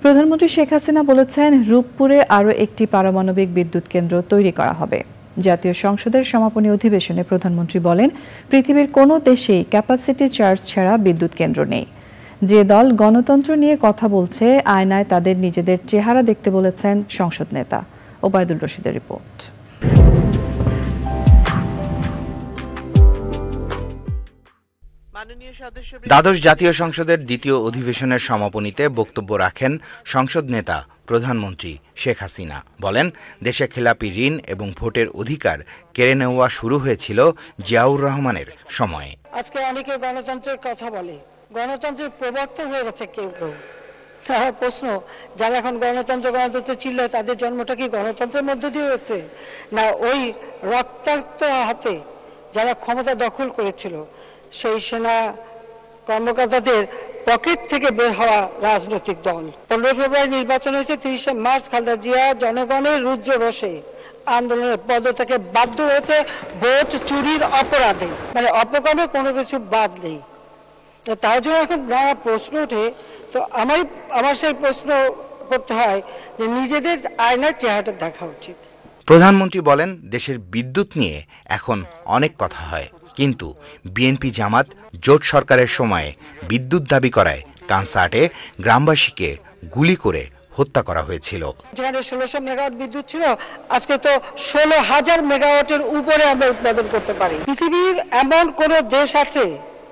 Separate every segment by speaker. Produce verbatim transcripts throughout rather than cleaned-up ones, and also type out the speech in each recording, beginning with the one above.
Speaker 1: প্রধানমন্ত্রী শেখ হাসিনা বলেছেন, রূপপুরে আরও একটি পারমাণবিক বিদ্যুৎ কেন্দ্র তৈরি করা হবে। জাতীয় সংসদের সমাপনী অধিবেশনে প্রধানমন্ত্রী বলেন, পৃথিবীর কোনো দেশেই ক্যাপাসিটি চার্জ ছাড়া বিদ্যুৎ কেন্দ্র নেই। যে দল গণতন্ত্র নিয়ে কথা বলছে, আয়নায় তাদের নিজেদের চেহারা দেখতে বলেছেন সংসদ নেতা। ওবায়দুল রশিদের রিপোর্ট।
Speaker 2: দ্বাদশ জাতীয় সংসদের দ্বিতীয় অধিবেশনের সমাপনীতে বক্তব্য রাখেন সংসদ নেতা প্রধানমন্ত্রী শেখ হাসিনা। বলেন, দেশে খেলাপি ঋণ এবং ভোটের অধিকার কেড়ে নেওয়া শুরু হয়েছিল জিয়াউর রহমানের সময়ে।
Speaker 3: আজকে অনেকে গণতন্ত্রের কথা বলে, গণতন্ত্রের প্রবক্তা হয়ে গেছে কেউ কেউ। তার প্রশ্ন, যারা এখন গণতন্ত্র গণতন্ত্র চিল্লায়, তাদের জন্মটা কি গণতন্ত্রের মধ্য দিয়ে হয়েছে, না ওই রক্তাক্ত হাতে যারা ক্ষমতা দখল করেছিল সেই সেনা কর্মকর্তাদের পকেট থেকে বের হওয়া রাজনৈতিক দল? পনেরো ফেব্রুয়ারি নির্বাচন হয়েছে, তিরিশে মার্চ খালেদা জিয়া জনগণের রুদ্র রোষে আন্দোলনের পদত্যাগে বাধ্য হয়েছে ভোট চুরির অপরাধে। মানে অপকর্মে কোনো কিছু বাদ নেই। তার জন্য এখন নানা প্রশ্ন ওঠে। তো আমার আমার সেই প্রশ্ন করতে হয় যে নিজেদের আয়নার চেহারাটা দেখা উচিত।
Speaker 2: প্রধানমন্ত্রী বলেন, দেশের বিদ্যুৎ নিয়ে এখন অনেক কথা হয়, কিন্তু বিএনপি জামাত জোট সরকারের সময়ে বিদ্যুৎ দাবি করায় কনসার্টে গ্রামবাসীকে গুলি করে হত্যা করা হয়েছিল।
Speaker 3: যেখানে ষোলোশো মেগাওয়াট বিদ্যুৎ ছিল, আজকে তো ষোলো হাজার মেগাওয়াটের উপরে আমরা উৎপাদন করতে পারি। পৃথিবীর এমন কোন দেশ আছে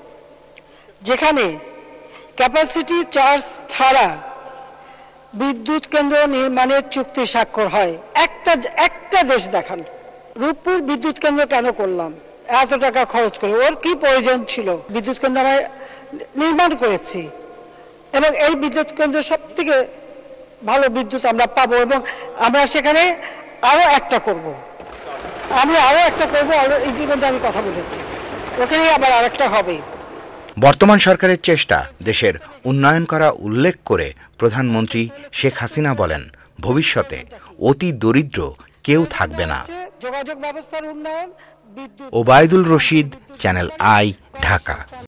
Speaker 3: যেখানে ক্যাপাসিটি চার্জ ছাড়া বিদ্যুৎ কেন্দ্র নির্মাণের চুক্তি স্বাক্ষর হয়? একটা একটা দেশ দেখান। রূপপুর বিদ্যুৎ কেন্দ্র কেন করলাম এত টাকা খরচ করে? ওর কি প্রয়োজন ছিল? বিদ্যুৎ কেন্দ্র আমরা নির্মাণ করেছি এবং এই বিদ্যুৎ কেন্দ্র সব থেকে ভালো বিদ্যুৎ আমরা পাবো এবং আমরা সেখানে আরো একটা করব। আমি আরো একটা করবো, ইতিমধ্যে আমি কথা বলেছি, ওখানে আবার আরেকটা হবে।
Speaker 2: বর্তমান সরকারের চেষ্টা দেশের উন্নয়ন করা উল্লেখ করে প্রধানমন্ত্রী শেখ হাসিনা বলেন, ভবিষ্যতে অতি দরিদ্র কেউ থাকবে না।
Speaker 3: যোগাযোগ ব্যবস্থার উন্নয়ন।
Speaker 2: Obaidul Rashid, Channel i, Dhaka.